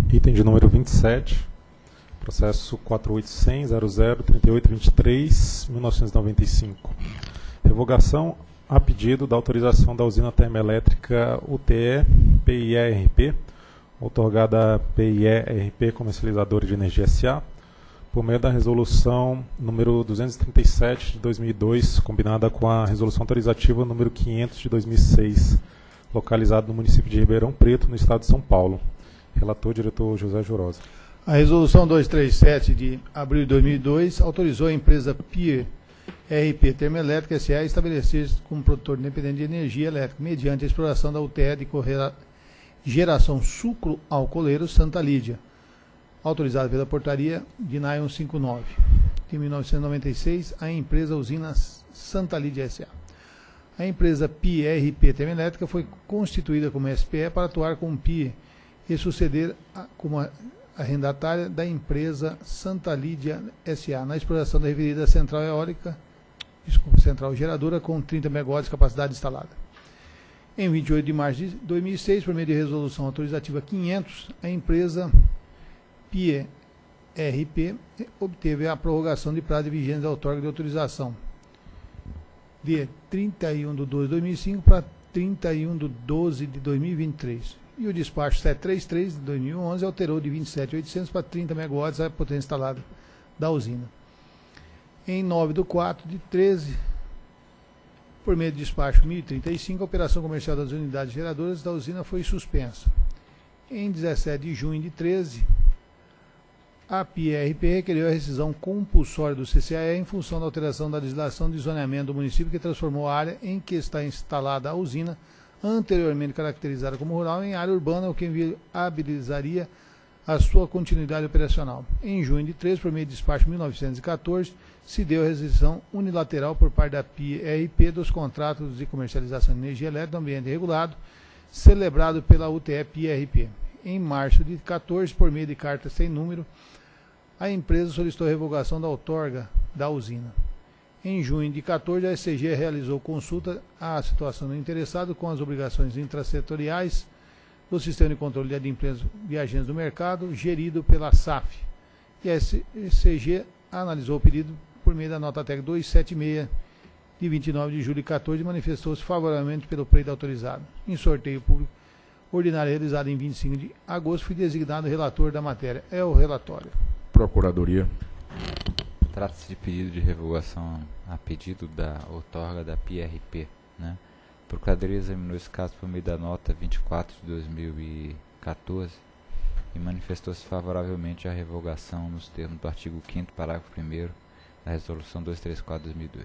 Item de número 27, processo 4800.003823/1995. Revogação a pedido da autorização da usina termoelétrica UTE-PIE-RP, outorgada a PIE-RP Comercializadora de Energia S.A., por meio da resolução número 237 de 2002, combinada com a resolução autorizativa número 500 de 2006, localizado no município de Ribeirão Preto, no estado de São Paulo. Relator, diretor José Jurosa. A resolução 237 de abril de 2002 autorizou a empresa PIE-RP Termoelétrica S.A. a estabelecer-se como produtor independente de energia elétrica, mediante a exploração da UTE de geração sucro-alcooleiro Santa Lídia, autorizada pela portaria de NAI 159, de 1996, a empresa Usina Santa Lídia S.A. A empresa PIE-RP Termoelétrica foi constituída como SPE para atuar como PIE e suceder como arrendatária da empresa Santa Lídia S.A. na exploração da referida central central geradora com 30 MW de capacidade instalada. Em 28 de março de 2006, por meio de resolução autorizativa 500, a empresa PIE-RP obteve a prorrogação de prazo de vigência da outorga de autorização de 31 de 12 de 2005 para 31 de 12 de 2023. E o despacho 733 de 2011 alterou de 27.800 para 30 MW a potência instalada da usina. Em 9 de 4 de 13, por meio do despacho 1035, a operação comercial das unidades geradoras da usina foi suspensa. Em 17 de junho de 13, a PIE-RP requeriu a rescisão compulsória do CCAE em função da alteração da legislação de zoneamento do município que transformou a área em que está instalada a usina, anteriormente caracterizada como rural, em área urbana, o que inviabilizaria a sua continuidade operacional. Em junho de 13, por meio de despacho 1914, se deu a rescisão unilateral por parte da PIE-RP dos contratos de comercialização de energia elétrica no ambiente regulado, celebrado pela UTE-PIE-RP. Em março de 14, por meio de carta sem número, a empresa solicitou a revogação da outorga da usina. Em junho de 14, a SCG realizou consulta à situação do interessado com as obrigações intrasetoriais do Sistema de Controle de Adimplência de Agentes do Mercado, gerido pela SAF. E a SCG analisou o pedido por meio da nota técnica 276, de 29 de julho de 14, e manifestou-se favoravelmente pelo pleito autorizado. Em sorteio público ordinário realizado em 25 de agosto, fui designado relator da matéria. É o relatório. Procuradoria. Trata-se de pedido de revogação a pedido da outorga da PIE-RP, né? A Procuradoria examinou esse caso por meio da nota 24 de 2014 e manifestou-se favoravelmente à revogação nos termos do artigo 5º, parágrafo 1º da Resolução 234 de 2002.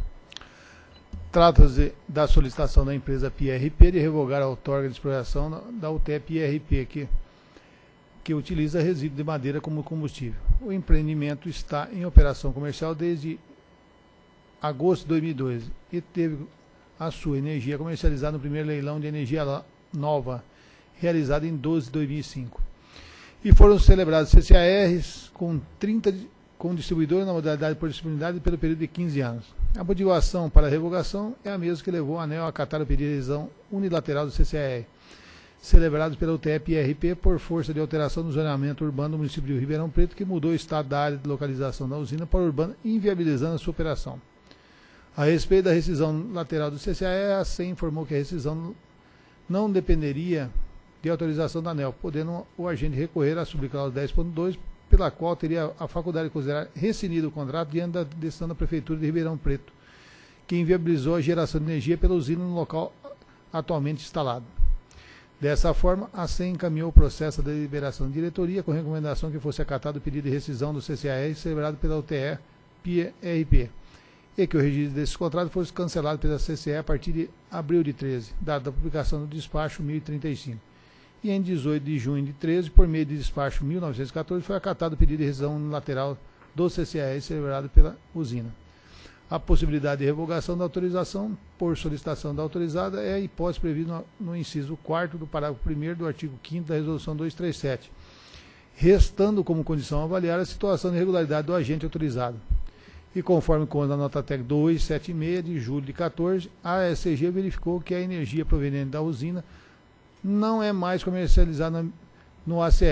Trata-se da solicitação da empresa PIE-RP de revogar a outorga de exploração da UTE PIE-RP, que utiliza resíduo de madeira como combustível. O empreendimento está em operação comercial desde agosto de 2002 e teve a sua energia comercializada no primeiro leilão de energia nova, realizado em 12 de 2005. E foram celebrados CCARs com 30 com distribuidores na modalidade por disponibilidade pelo período de 15 anos. A motivação para a revogação é a mesma que levou a ANEEL a acatar o pedido de rescisão unilateral do CCAR, celebrado pela UTE-PIE-RP por força de alteração do zoneamento urbano do município de Ribeirão Preto, que mudou o estado da área de localização da usina para urbana, inviabilizando a sua operação. A respeito da rescisão lateral do CCAE, a SEM informou que a rescisão não dependeria de autorização da ANEEL, podendo o agente recorrer à subcláusula 10.2, pela qual teria a faculdade de considerar rescindido o contrato diante da decisão da Prefeitura de Ribeirão Preto, que inviabilizou a geração de energia pela usina no local atualmente instalado. Dessa forma, a SEM encaminhou o processo da deliberação de diretoria com recomendação que fosse acatado o pedido de rescisão do CCAR celebrado pela UTE-PIE-RP e que o registro desses contratos fosse cancelado pela CCE a partir de abril de 13, data da publicação do despacho 1035. E em 18 de junho de 13, por meio de despacho 1914, foi acatado o pedido de rescisão unilateral do CCAR celebrado pela usina. A possibilidade de revogação da autorização por solicitação da autorizada é a hipótese prevista no inciso 4º do parágrafo 1º do artigo 5º da Resolução 237, restando como condição avaliar a situação de irregularidade do agente autorizado. E conforme consta na nota técnica 276 de julho de 14, a SCG verificou que a energia proveniente da usina não é mais comercializada no ACR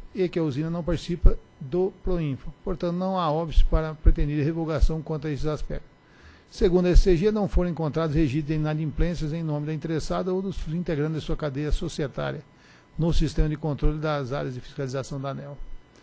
e que a usina não participa do Proinfa. Portanto, não há óbice para pretendida revogação quanto a esses aspectos. Segundo a SCG, não foram encontrados registros de inadimplências em nome da interessada ou dos integrantes de sua cadeia societária no sistema de controle das áreas de fiscalização da ANEEL.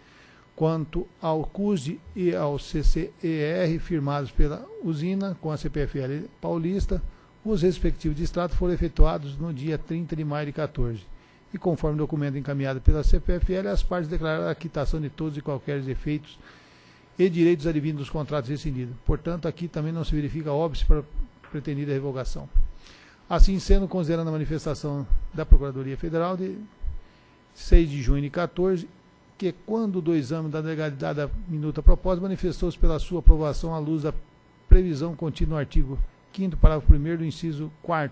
Quanto ao CUSD e ao CCER firmados pela usina com a CPFL Paulista, os respectivos distratos foram efetuados no dia 30 de maio de 14. E conforme documento encaminhado pela CPFL, as partes declararam a quitação de todos e qualquer efeitos e direitos advindos dos contratos rescindidos. Portanto, aqui também não se verifica óbice para pretendida revogação. Assim sendo, considerando a manifestação da Procuradoria Federal de 6 de junho de 14, que quando do exame da legalidade da minuta proposta, manifestou-se pela sua aprovação à luz da previsão contida no artigo 5º, parágrafo 1º do inciso 4º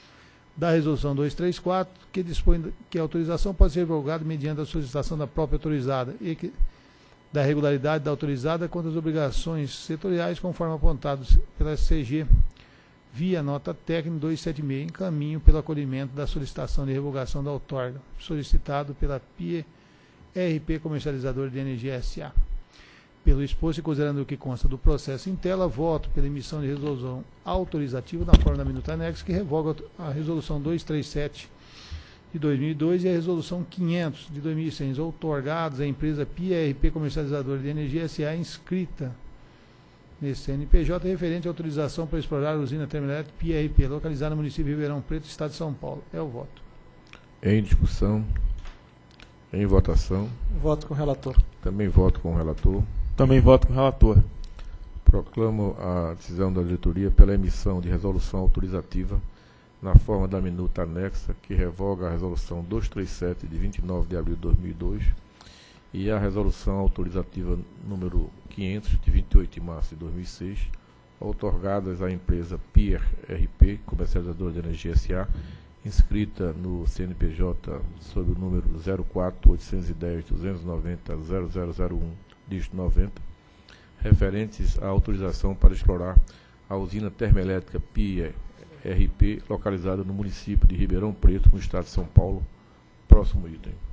da Resolução 234, que dispõe que a autorização pode ser revogada mediante a solicitação da própria autorizada e que da regularidade da autorizada quanto às obrigações setoriais, conforme apontados pela SCG, via nota técnica 276, em caminho pelo acolhimento da solicitação de revogação da outorga, solicitado pela PIE-RP Comercializadora de Energia S.A. Pelo exposto e considerando o que consta do processo em tela, voto pela emissão de resolução autorizativa na forma da minuta anexa, que revoga a resolução 237 de 2002 e a resolução 500 de 2006, outorgados à empresa PIE-RP Comercializadora de Energia S.A. inscrita nesse CNPJ, referente à autorização para explorar a usina termoelétrica PIE-RP, localizada no município de Ribeirão Preto, estado de São Paulo. É o voto. Em discussão. Em votação. Voto com o relator. Também voto com o relator. Também voto com o relator. Proclamo a decisão da diretoria pela emissão de resolução autorizativa na forma da minuta anexa, que revoga a resolução 237 de 29 de abril de 2002 e a resolução autorizativa número 500 de 28 de março de 2006, outorgadas à empresa PIE-RP Comercializadora de Energia S.A., inscrita no CNPJ sob o número 04.810.290.0001, dígito 90, referentes à autorização para explorar a usina termoelétrica PIE-RP, localizada no município de Ribeirão Preto, no estado de São Paulo. Próximo item.